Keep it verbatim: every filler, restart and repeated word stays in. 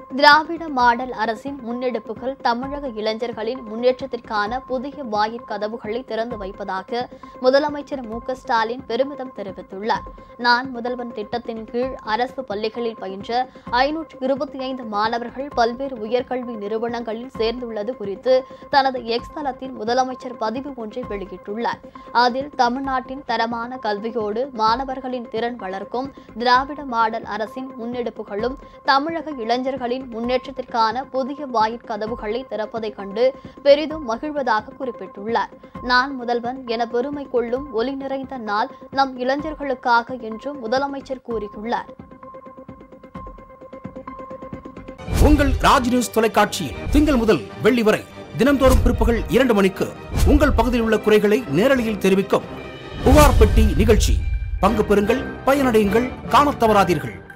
திராவிட model அரசின் முன்னெடுப்புகள் தமிழக இளைஞர்களின் முன்னேற்றத்திற்கான புதிய வாயிற்கதவுகளை திறந்து வைப்பதாக முதலமைச்சர் மு க ஸ்டாலின் பெருமிதம் தெரிவித்துள்ளார். நான் முதல்வன் திட்டத்தின் கீழ் அரசு பள்ளிகளில் பயின்ற ஐநூற்று இருபத்தி ஐந்து மாணவர்கள் பல்வேறு உயர்கல்வி நிறுவனங்களில் சேர்ந்துள்ளது குறித்து தனது எக்ஸ் தளத்தில் முதலமைச்சர் பதிவு ஒன்றை வெளியிட்டுள்ளார். அதில் தமிழ்நாட்டின் தரமான கல்வியோடு மாணவர்களின் திறன் வளர்க்கும் திராவிட மாடல் அரசின் முன்னெடுப்புகளும் தமிழக இளைஞர்களின் முன்னேற்றத்திற்கான புதிய வாயிற்கதவுகளை திறப்பதைக் கண்டு பெரிதும் மகிழ்வதாக குறிப்பிட்டுள்ளார். நான் முதல்வன் என பெருமை கொள்ளும் ஒளி நிறைந்த நாள் நம் இளைஞர்களுக்காக என்றும் முதலமைச்சர் கூறியுள்ளார். உங்கள் ராஜ் நியூஸ் தொலைக்காட்சியில் திங்கள் முதல் வெள்ளி வரை தினந்தோறும் பிற்பகல் இரண்டு மணிக்கு உங்கள் பகுதியில் உள்ள குறைகளை நேரலையில் தெரிவிக்கும் புகார் பெட்டி நிகழ்ச்சி. பங்கு பெறுங்கள், பயனடையுங்கள், காணத் தவறாதீர்கள்.